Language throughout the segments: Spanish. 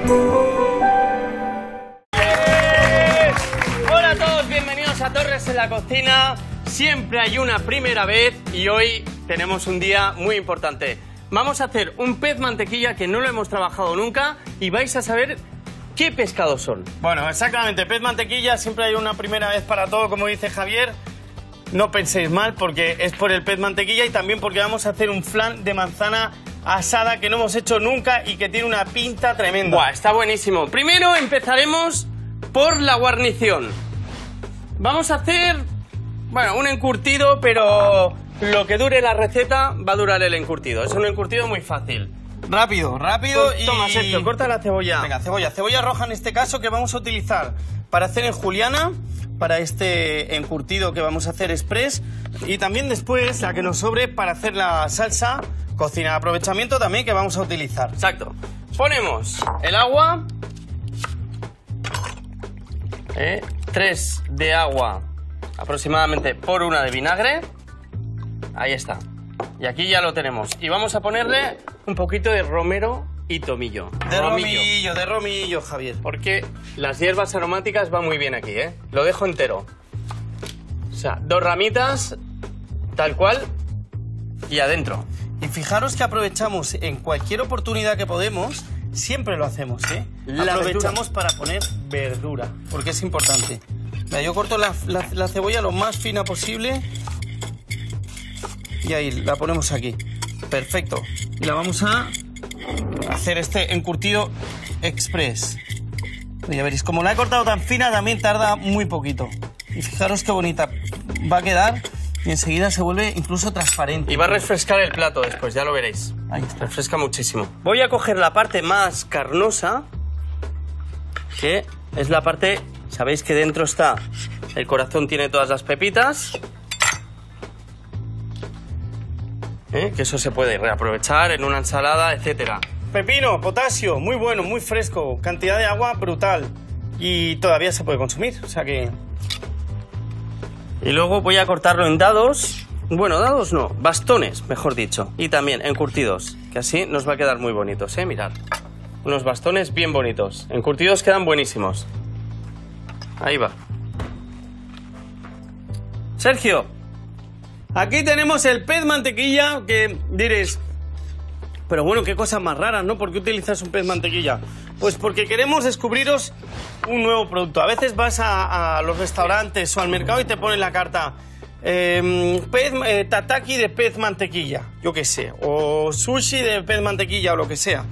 Hola a todos, bienvenidos a Torres en la Cocina. Siempre hay una primera vez y hoy tenemos un día muy importante. Vamos a hacer un pez mantequilla que no lo hemos trabajado nunca y vais a saber qué pescados son. Bueno, exactamente, pez mantequilla, siempre hay una primera vez para todo, como dice Javier. No penséis mal porque es por el pez mantequilla y también porque vamos a hacer un flan de manzana asada que no hemos hecho nunca y que tiene una pinta tremenda. Buah, está buenísimo. Primero empezaremos por la guarnición. Vamos a hacer, bueno, un encurtido, pero lo que dure la receta va a durar el encurtido. Es un encurtido muy fácil. Rápido, rápido y... Toma, Sergio, corta la cebolla. Venga, cebolla roja en este caso que vamos a utilizar para hacer en juliana, para este encurtido que vamos a hacer express y también después la que nos sobre para hacer la salsa cocina de aprovechamiento también que vamos a utilizar. Exacto. Ponemos el agua, 3 de agua aproximadamente por 1 de vinagre. Ahí está. Y aquí ya lo tenemos. Y vamos a ponerle un poquito de romero y tomillo. De romillo, Javier. Porque las hierbas aromáticas van muy bien aquí, ¿eh? Lo dejo entero. O sea, 2 ramitas, tal cual, y adentro. Y fijaros que aprovechamos en cualquier oportunidad que podemos, siempre lo hacemos, ¿eh? Aprovechamos para poner verdura, porque es importante. Mira, yo corto la cebolla lo más fina posible y ahí la ponemos aquí. Perfecto. Y la vamos a hacer este encurtido express. Ya veréis, como la he cortado tan fina también tarda muy poquito. Y fijaros qué bonita va a quedar y enseguida se vuelve incluso transparente. Y va a refrescar el plato después, ya lo veréis. Ahí está. Refresca muchísimo. Voy a coger la parte más carnosa, que es la parte, sabéis que dentro está, el corazón tiene todas las pepitas. Que eso se puede reaprovechar en una ensalada, etcétera. Pepino, potasio, muy bueno, muy fresco, cantidad de agua brutal y todavía se puede consumir, o sea que... Y luego voy a cortarlo en dados, bueno, dados no, bastones, mejor dicho, y también encurtidos, que así nos va a quedar muy bonitos, mirad. Unos bastones bien bonitos, encurtidos quedan buenísimos. Ahí va. Sergio, aquí tenemos el pez mantequilla, que diréis, pero bueno, qué cosas más raras, ¿no? ¿Por qué utilizas un pez mantequilla? Pues porque queremos descubriros un nuevo producto. A veces vas a los restaurantes o al mercado y te ponen la carta tataki de pez mantequilla, yo qué sé, o sushi de pez mantequilla o lo que sea.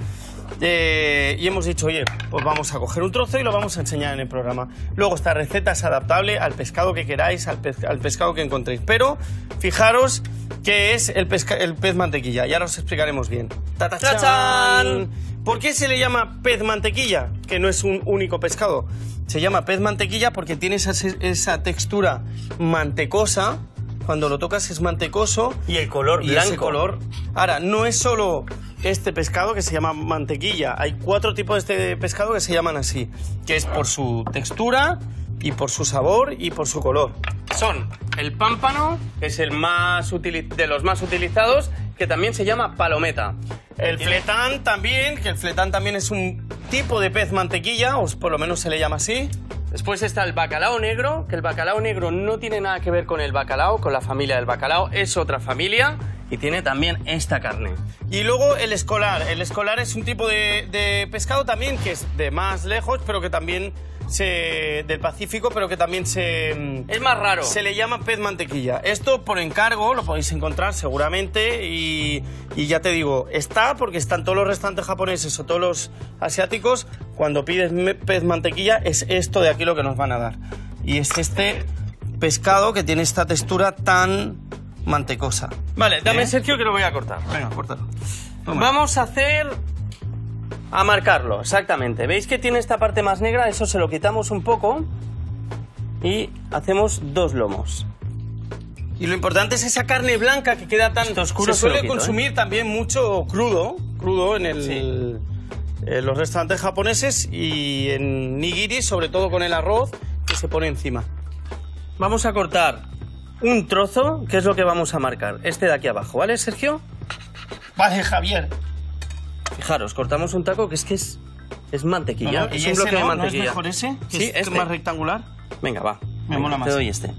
Y hemos dicho, oye, pues vamos a coger un trozo y lo vamos a enseñar en el programa. Luego esta receta es adaptable al pescado que queráis, al pescado que encontréis. Pero fijaros que es el pez mantequilla. Y ahora os explicaremos bien. ¡Tachán! ¿Por qué se le llama pez mantequilla? Que no es un único pescado. Se llama pez mantequilla porque tiene esa textura mantecosa. Cuando lo tocas es mantecoso. Y el color y blanco. Ese color. Ahora, no es solo este pescado que se llama mantequilla. Hay 4 tipos de este pescado que se llaman así. Que es por su textura, y por su sabor, y por su color. Son el pámpano, que es el de los más utilizados, que también se llama palometa. El fletán también, que el fletán también es un tipo de pez mantequilla, o por lo menos se le llama así. Después está el bacalao negro, que el bacalao negro no tiene nada que ver con el bacalao, con la familia del bacalao, es otra familia y tiene también esta carne. Y luego el escolar. El escolar es un tipo de pescado también que es de más lejos, pero que también del Pacífico, pero que también es más raro. Se le llama pez mantequilla. Esto por encargo lo podéis encontrar seguramente y ya te digo, está porque están todos los restaurantes japoneses o todos los asiáticos. Cuando pides pez mantequilla es esto de aquí lo que nos van a dar. Y es este pescado que tiene esta textura tan mantecosa. Vale, dame Sergio que lo voy a cortar. Venga, córtalo. Vamos a marcarlo, exactamente. ¿Veis que tiene esta parte más negra? Eso se lo quitamos un poco y hacemos 2 lomos. Y lo importante es esa carne blanca que queda tan oscura. Se suele consumir también mucho crudo en los restaurantes japoneses y en nigiri, sobre todo con el arroz que se pone encima. Vamos a cortar un trozo, que es lo que vamos a marcar. Este de aquí abajo, ¿vale, Sergio? Vale, Javier. Fijaros, cortamos un taco que es Es mantequilla. No, es ¿y un ese bloque de no? mantequilla. ¿No es mejor ese? Sí, ¿Es este. más rectangular? Venga, va. Me mola más. Te doy este.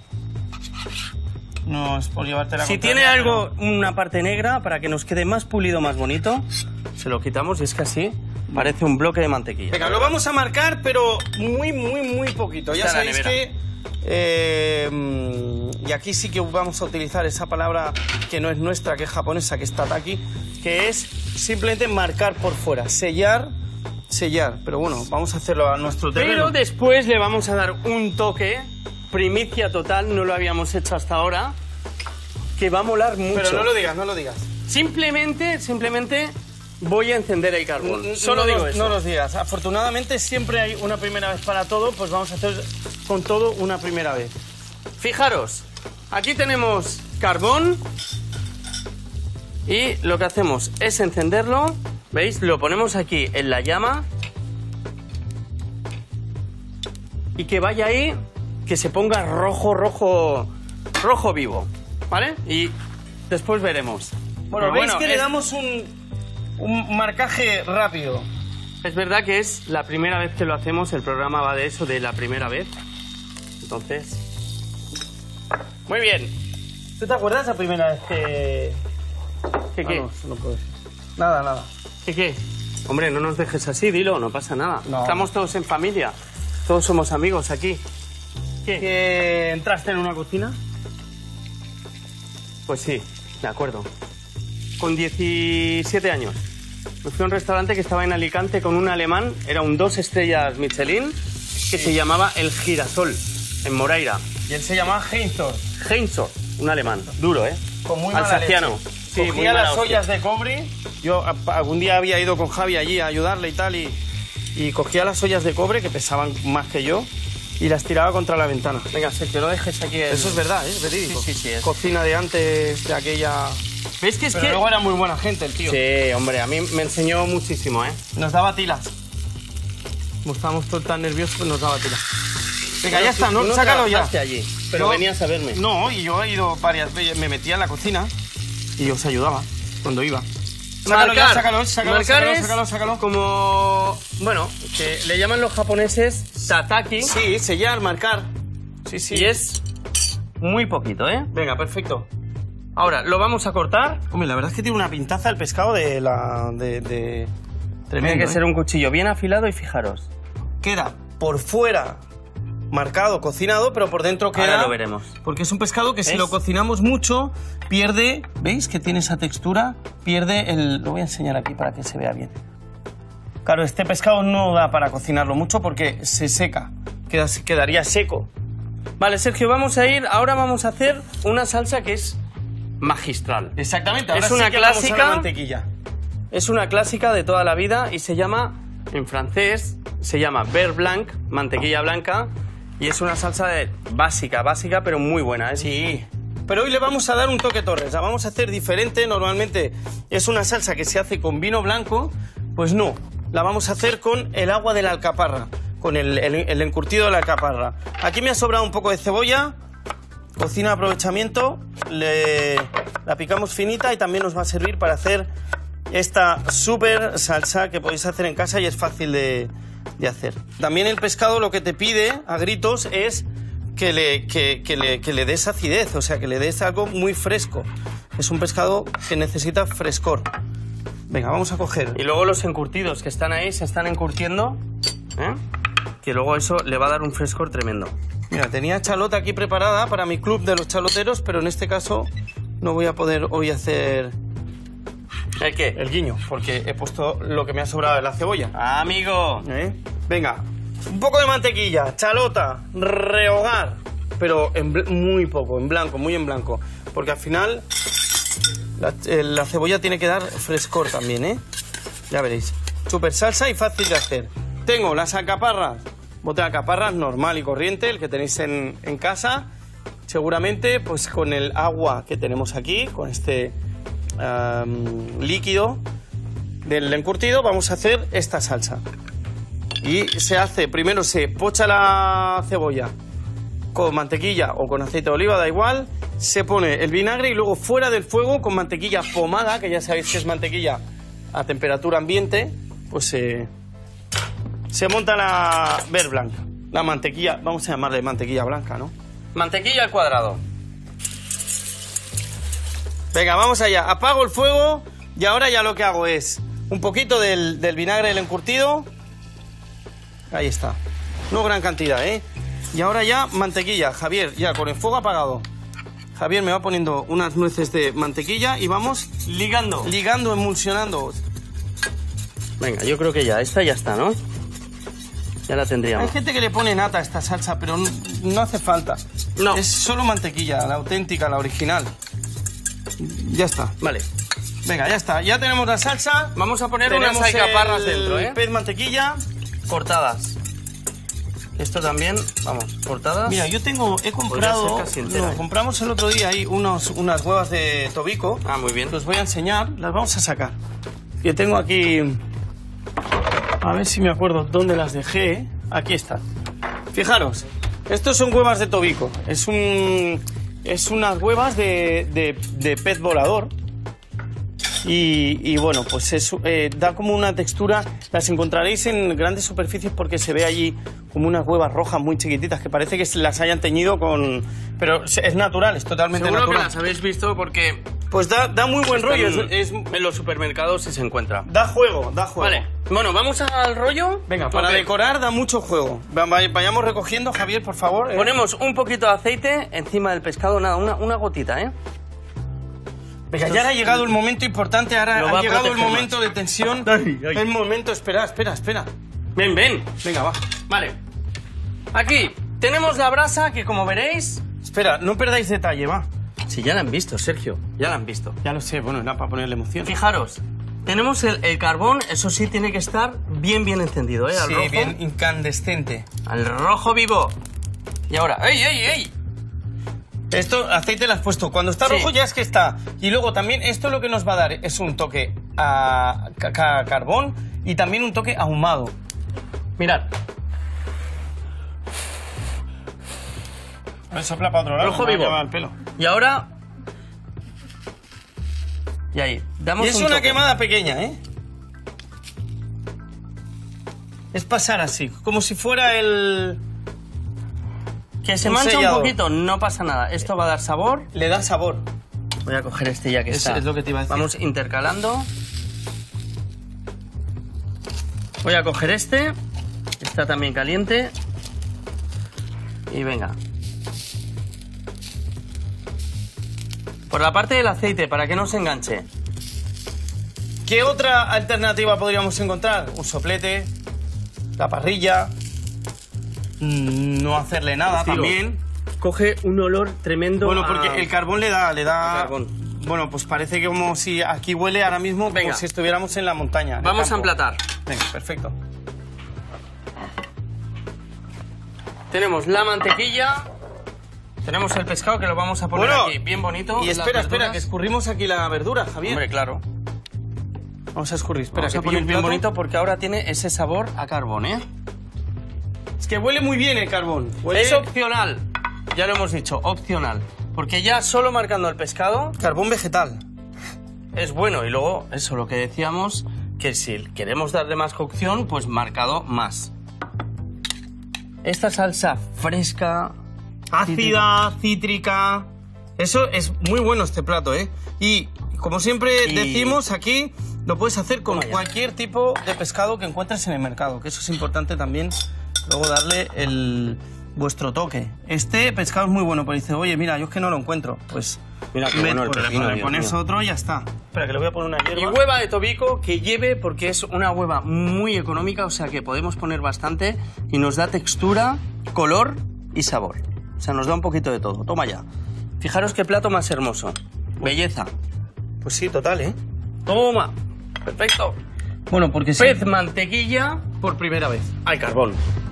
No es por llevarte la Si contraria, tiene algo, una parte negra, para que nos quede más pulido, más bonito, se lo quitamos y es que así parece un bloque de mantequilla. Venga, lo vamos a marcar, pero muy poquito. Ya Está en la sabéis que... y aquí sí que vamos a utilizar esa palabra que no es nuestra, que es japonesa, que es tataki, que es simplemente marcar por fuera, sellar. Pero bueno, vamos a hacerlo a nuestro terreno. Pero después le vamos a dar un toque, primicia total, no lo habíamos hecho hasta ahora, que va a molar mucho. Pero no lo digas. Simplemente voy a encender el carbón. Solo digo eso. No los digas. Afortunadamente siempre hay una primera vez para todo, pues vamos a hacer con todo una primera vez. Fijaros, aquí tenemos carbón y lo que hacemos es encenderlo, ¿veis? Lo ponemos aquí en la llama y que vaya ahí, que se ponga rojo vivo, ¿vale? Y después veremos. Bueno, Pero veis que le damos un marcaje rápido. Es verdad que es la primera vez que lo hacemos, el programa va de eso, de la primera vez. Entonces... Muy bien. ¿Tú te acuerdas la primera vez que...? ¿Qué? No, no puedo decir. Nada. ¿Qué? Hombre, no nos dejes así, dilo, no pasa nada. No. Estamos todos en familia, todos somos amigos aquí. ¿Qué? ¿Que entraste en una cocina? Pues sí, de acuerdo. Con 17 años. Me fui a un restaurante que estaba en Alicante con un alemán, era un 2 estrellas Michelin, que se llamaba El Girasol, en Moreira. Y él se llamaba Heinzor. Heinzor, un alemán, duro, ¿eh? Con muy mala alsaciano. leche. Sí, muy Cogía mala las hostia. ollas de cobre. Yo algún día había ido con Javi allí a ayudarle y tal, y cogía las ollas de cobre, que pesaban más que yo, y las tiraba contra la ventana. Venga, Sergio, no dejes aquí el... Eso es verdad, es verídico. Sí, es. Cocina de antes, de aquella... ¿Ves que es Pero que...? luego era muy buena gente el tío. Sí, hombre, a mí me enseñó muchísimo, ¿eh? Nos daba tilas. Como estábamos todos tan nerviosos, pues nos daba tilas. Venga, ya está, ¿no? Tú no Sácalo ya. trabajaste allí, pero Yo- venías a verme. No, y yo he ido varias veces, me metía en la cocina y os ayudaba cuando iba. Sácalo ya, Marcar es sácalo. como... Bueno, que le llaman los japoneses tataki. Sí, sellar, marcar. Sí. Y es muy poquito, ¿eh? Venga, perfecto. Ahora, lo vamos a cortar. Hombre, la verdad es que tiene una pintaza el pescado de la... Tiene Tremendo, que ser un cuchillo bien afilado y fijaros. Queda por fuera marcado, cocinado, pero por dentro queda... Ahora lo veremos. Porque es un pescado que si ¿Ves? lo cocinamos mucho, pierde... ¿Veis que tiene esa textura? Pierde el... Lo voy a enseñar aquí para que se vea bien. Claro, este pescado no da para cocinarlo mucho porque se seca. Quedaría seco. Vale, Sergio, ahora vamos a hacer una salsa que es magistral. Exactamente. Es Ahora una sí que vamos a la clásica. mantequilla. Es una clásica de toda la vida y se llama, en francés, se llama beurre blanc, mantequilla blanca, y es una salsa básica, pero muy buena, ¿eh? Sí. Pero hoy le vamos a dar un toque Torres. La vamos a hacer diferente. Normalmente es una salsa que se hace con vino blanco. Pues no. La vamos a hacer con el agua de la alcaparra. Con el encurtido de la alcaparra. Aquí me ha sobrado un poco de cebolla. Cocina de aprovechamiento. La picamos finita y también nos va a servir para hacer esta súper salsa que podéis hacer en casa y es fácil de hacer. También el pescado lo que te pide a gritos es que le des acidez, o sea, que le des algo muy fresco. Es un pescado que necesita frescor. Venga, vamos a coger. Y luego los encurtidos que están ahí se están encurtiendo, ¿eh? Que luego eso le va a dar un frescor tremendo. Mira, tenía chalota aquí preparada para mi club de los chaloteros, pero en este caso no voy a poder hoy hacer ¿El qué? el guiño, porque he puesto lo que me ha sobrado de la cebolla. Amigo. Venga, un poco de mantequilla, chalota, rehogar, pero muy poco, en blanco, muy en blanco, porque al final la cebolla tiene que dar frescor también, ¿eh? Ya veréis. Súper salsa y fácil de hacer. Tengo las alcaparras, bote de alcaparras normal y corriente, el que tenéis en casa. Seguramente, pues con el agua que tenemos aquí, con este líquido del encurtido, vamos a hacer esta salsa. Y se hace, primero se pocha la cebolla con mantequilla o con aceite de oliva, da igual. Se pone el vinagre y luego fuera del fuego con mantequilla pomada, que ya sabéis que es mantequilla a temperatura ambiente, pues se se monta la Beurre Blanc. La mantequilla, vamos a llamarle mantequilla blanca, ¿no? Mantequilla al cuadrado. Venga, vamos allá. Apago el fuego y ahora ya lo que hago es un poquito del vinagre del encurtido. Ahí está. No gran cantidad, ¿eh? Y ahora ya mantequilla. Javier, ya con el fuego apagado. Javier me va poniendo unas nueces de mantequilla y vamos Ligando. ligando, emulsionando. Venga, yo creo que ya. Esta ya está, ¿no? Ya la Hay tendríamos. gente que le pone nata a esta salsa, pero no hace falta. No. Es solo mantequilla, la auténtica, la original. Ya está. Vale. Venga, ya está. Ya tenemos la salsa. Vamos a poner unas Tenemos alcaparras el dentro, ¿eh? pez mantequilla. Cortadas. Esto también, vamos, cortadas. Mira, yo he Podría comprado, ser casi entera, ¿eh? compramos el otro día ahí unas huevas de tobico. Ah, muy bien. Los voy a enseñar, las vamos a sacar. Yo tengo aquí, a ver si me acuerdo dónde las dejé. Aquí están. Fijaros, estos son huevas de tobico. Es unas huevas de pez volador. Y bueno, pues eso da como una textura. Las encontraréis en grandes superficies porque se ve allí como unas huevas rojas muy chiquititas que parece que se las hayan teñido con... Pero es natural, es totalmente Seguro que natural. las habéis visto porque Pues da muy buen rollo. en los supermercados si se encuentra. Da juego, da juego. Vale, bueno, vamos al rollo. Venga, para Ok. decorar da mucho juego. Vayamos recogiendo, Javier, por favor. Ponemos un poquito de aceite encima del pescado, nada, una gotita, ¿eh? Venga, ya ha llegado el momento importante, ahora Lo va ha a llegado el proteger momento de tensión. Ay, ay. El momento, espera. Ven, ven. Venga, va. Vale. Aquí tenemos la brasa que, como veréis... Espera, no perdáis detalle, va. Si ya la han visto, Sergio, ya la han visto. Ya lo sé, bueno, era para ponerle emoción. Fijaros, tenemos el carbón, eso sí tiene que estar bien encendido, ¿eh? Al Sí, rojo. bien incandescente. Al rojo vivo. Y ahora, ¡ey, ey, ey! Esto, aceite lo has puesto. Cuando está Sí. rojo ya es que está. Y luego también esto lo que nos va a dar es un toque a carbón y también un toque ahumado. Mirad, A ver, sopla para otro lado. rojo me va a vivo. quemar el pelo. Y ahora... Y ahí, damos Y es un una toque. quemada pequeña, ¿eh? Es pasar así, como si fuera el... Que se un mancha sellador. un poquito, no pasa nada. Esto va a dar sabor. Le da sabor. Voy a coger este ya que está. Es lo que te iba a decir. Vamos intercalando. Voy a coger este. Está también caliente. Y venga. Por la parte del aceite, para que no se enganche. ¿Qué otra alternativa podríamos encontrar? Un soplete, la parrilla, no hacerle nada Tiro. también. Coge un olor tremendo. Bueno, porque el carbón le da... El carbón. Bueno, pues parece que como si aquí huele ahora mismo Venga. como si estuviéramos en la montaña. en el Vamos a campo. emplatar. Venga, perfecto. Tenemos la mantequilla. Tenemos el pescado que lo vamos a poner Bueno, aquí bien bonito. Y las espera, verduras. que escurrimos aquí la verdura, Javier. Hombre, claro. Vamos a escurrir, espera, Vamos que a pillo poner un bien plato. bonito porque ahora tiene ese sabor a carbón, ¿eh? Es que huele muy bien el carbón. Huele Es opcional. Ya lo hemos dicho, opcional. Porque ya solo marcando el pescado carbón vegetal. es bueno. Y luego, eso, lo que decíamos, que si queremos darle más cocción, pues marcado más. Esta salsa fresca... Ácida, cítrica. Eso es muy bueno este plato, ¿eh? Y como siempre Y- decimos aquí, lo puedes hacer con Toma ya. cualquier tipo de pescado que encuentres en el mercado, que eso es importante también, luego darle vuestro toque. Este pescado es muy bueno, pero dice, oye, mira, yo es que no lo encuentro. Pues Mira qué bueno el pepino, le Dios pones mío. otro y ya está. Espera, que le voy a poner una Y hierba. hueva de tobico que lleve, porque es una hueva muy económica, o sea que podemos poner bastante y nos da textura, color y sabor. O sea, nos da un poquito de todo. Toma ya. Fijaros qué plato más hermoso. Belleza. Pues sí, total, ¿eh? Toma. Perfecto. Bueno, porque sí. Pez mantequilla por primera vez. Al carbón.